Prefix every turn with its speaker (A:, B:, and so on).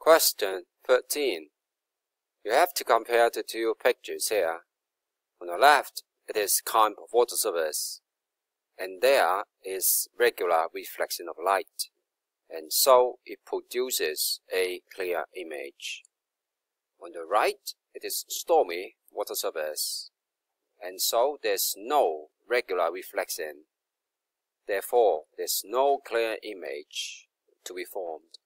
A: Question 13. You have to compare the two pictures here. On the left, it is calm water surface, and there is regular reflection of light, and so it produces a clear image. On the right, it is stormy water surface, and so there's no regular reflection. Therefore, there's no clear image to be formed.